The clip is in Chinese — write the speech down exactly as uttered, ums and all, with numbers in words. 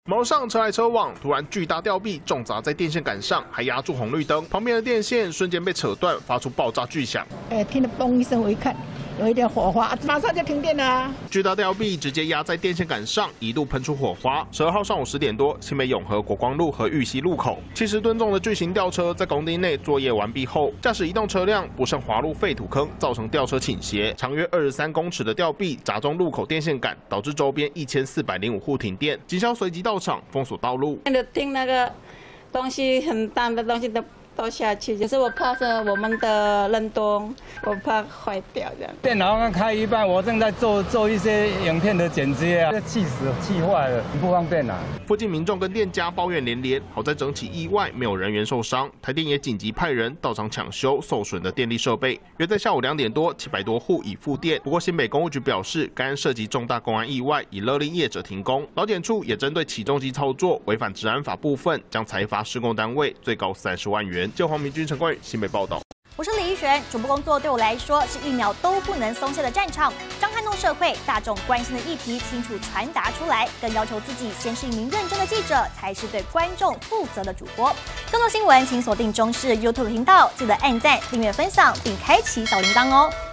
马路上车来车往，突然巨大吊臂重砸在电线杆上，还压住红绿灯，旁边的电线瞬间被扯断，发出爆炸巨响。 哎，听得嘣一声，我一看。 有一点火花，马上就停电了。 巨大吊臂直接压在电线杆上，一度喷出火花。十二号上午十点多，新北永和国光路和玉溪路口，七十吨重的巨型吊车在工地内作业完毕后，驾驶移动车辆不慎滑入废土坑，造成吊车倾斜。长约二十三公尺的吊臂砸中路口电线杆，导致周边一千四百零五户停电。警消随即到场封锁道路。 听那个东西很大的东西都。 倒下去，就是我怕是我们的冷冻，我怕坏掉这样。 电脑刚开一半，我正在做做一些影片的剪接啊，气死气坏了，很不方便啊。 附近民众跟店家抱怨连连，好在整起意外没有人员受伤，台电也紧急派人到场抢修受损的电力设备。约在下午两点多，七百多户已复电。不过新北公务局表示，该案涉及重大公安意外，已勒令业者停工。劳检处也针对起重机操作违反治安法部分，将裁罚施工单位最高三十万元。就黄明君、陈冠宇新北报道。 我是李玉璇，主播工作对我来说是一秒都不能松懈的战场，将撼动社会大众关心的议题清楚传达出来，更要求自己先是一名认真的记者，才是对观众负责的主播。更多新闻请锁定中视 YouTube 频道，记得按赞、订阅、分享，并开启小铃铛哦。